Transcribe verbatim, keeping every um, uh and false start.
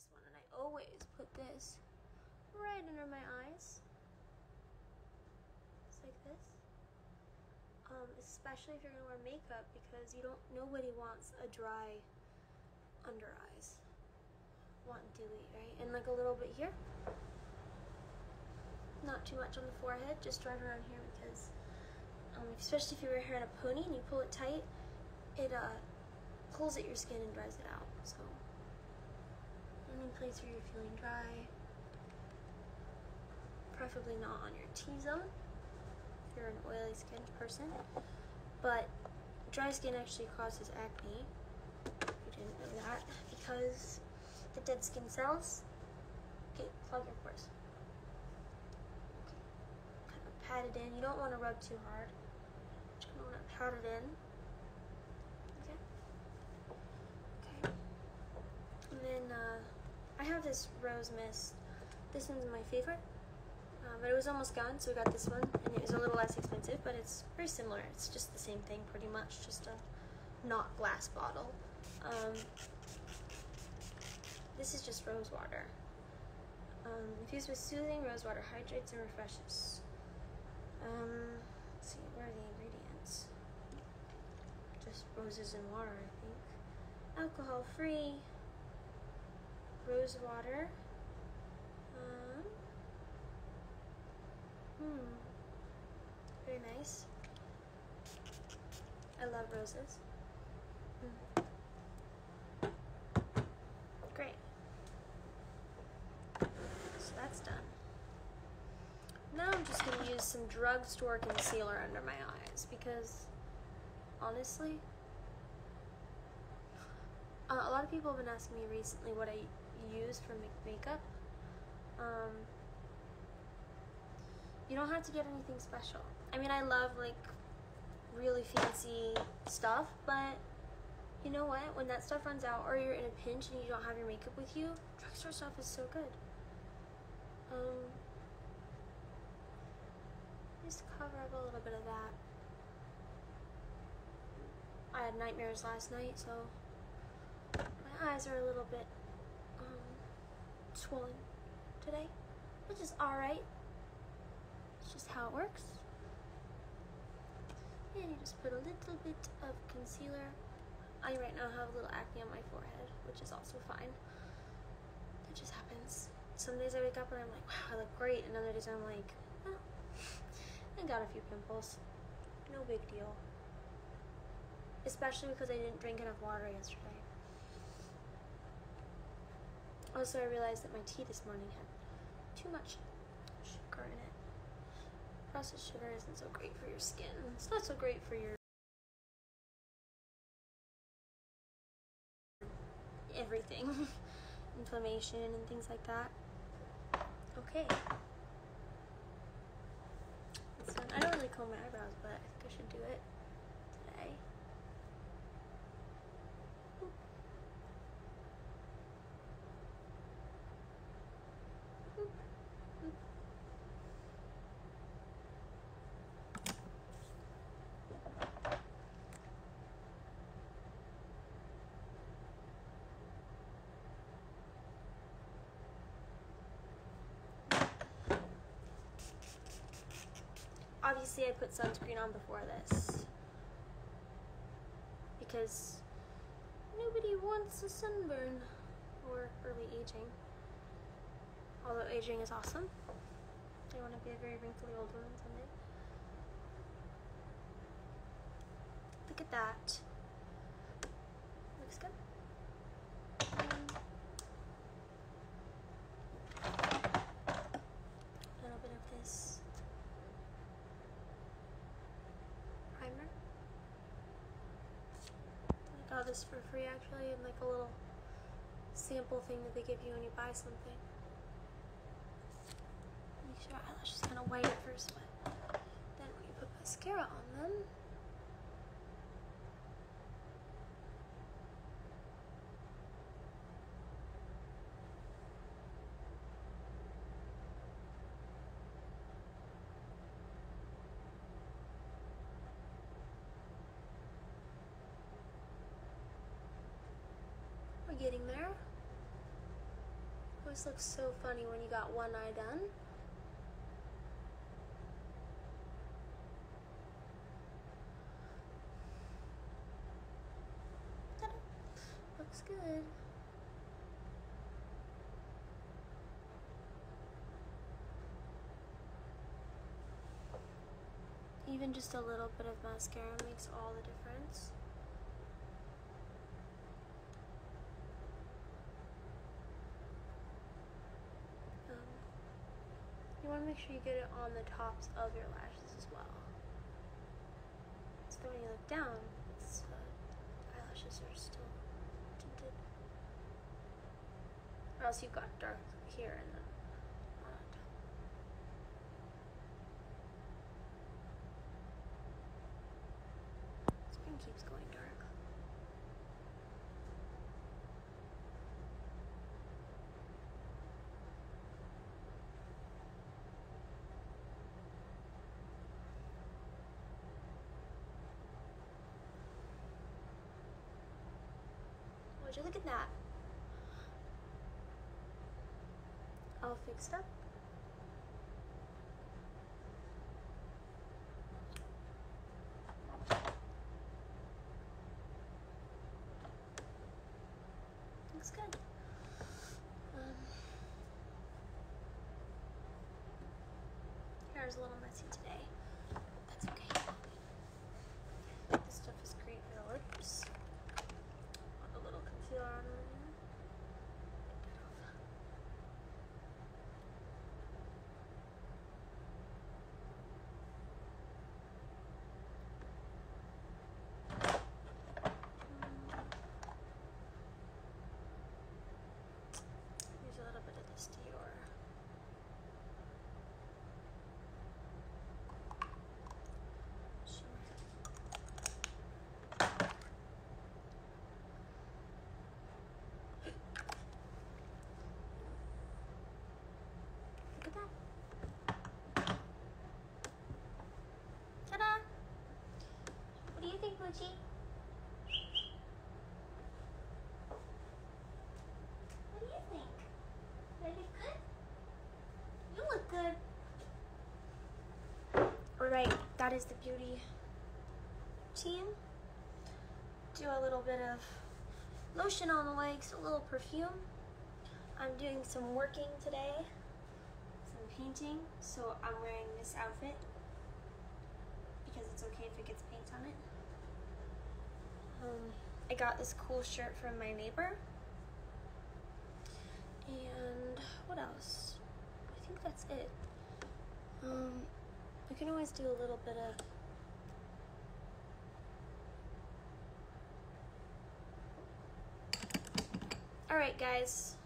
this one, and I always put this right under my eyes, just like this. Um, especially if you're gonna wear makeup, because you don't. Nobody wants a dry under eyes. Want dewy, right? And like a little bit here. Not too much on the forehead, just right around here, because um, especially if you wear hair in a pony and you pull it tight, it uh, pulls at your skin and dries it out. So any place where you're feeling dry, preferably not on your T-zone if you're an oily skinned person. But dry skin actually causes acne, if you didn't know that, because the dead skin cells okay, clog your pores. Okay. Kind of pat it in. You don't want to rub too hard. Just gonna want to pat it in. Okay. Okay. And then uh, I have this rose mist. This one's my favorite. Uh, but it was almost gone, so we got this one, and it was a little less expensive, but it's very similar. It's just the same thing, pretty much, just a not glass bottle. Um, this is just rose water. Um, infused with soothing rose water, hydrates and refreshes. Um, let's see, where are the ingredients? Just roses and water, I think. Alcohol-free rose water. Um, Hmm. Very nice. I love roses. Mm. Great. So that's done. Now I'm just going to use some drugstore concealer under my eyes because, honestly, uh, a lot of people have been asking me recently what I use for makeup. Um... You don't have to get anything special. I mean, I love like really fancy stuff, but you know what? When that stuff runs out or you're in a pinch and you don't have your makeup with you, drugstore stuff is so good. Um, just cover up a little bit of that. I had nightmares last night, so my eyes are a little bit um, swollen today, which is alright. It's just how it works. And you just put a little bit of concealer. I right now have a little acne on my forehead, which is also fine. It just happens. Some days I wake up and I'm like, wow, I look great. And other days I'm like, oh, I got a few pimples. No big deal. Especially because I didn't drink enough water yesterday. Also, I realized that my tea this morning had too much sugar in it. Processed sugar isn't so great for your skin. It's not so great for your everything. Inflammation and things like that. Okay. So I don't really comb my eyebrows, but I think I should do it today. Obviously, I put sunscreen on before this because nobody wants a sunburn or early aging. Although aging is awesome. I want to be a very wrinkly old woman someday. Look at that. Looks good. Um, a little bit of this primer. I got this for free actually, in like a little sample thing that they give you when you buy something. Make sure your eyelashes kind of white at first, but then when you put mascara on them, we're getting there. always looks so funny when you got one eye done. Ta-da. Looks good. Even just a little bit of mascara makes all the difference. Um, you want to make sure you get it on the tops of your lashes as well. So that when you look down, it's, uh, eyelashes are still tinted. Or else you've got dark here and then on top. Screen keeps going dark. Would you look at that? All fixed up. Looks good. Um, hair's a little messy today. That's okay. This stuff is great for the lips. A little concealer on there. Use a little bit of this Dior. Look at that. Ta-da! What do you think, Mochi? What do you think? Did I look good? You look good. Alright, that is the beauty routine. Do a little bit of lotion on the legs, a little perfume. I'm doing some working today, some painting, so I'm wearing this outfit because it's okay if it gets paint on it. Um, I got this cool shirt from my neighbor. And what else? I think that's it. Um, I can always do a little bit of Alright guys,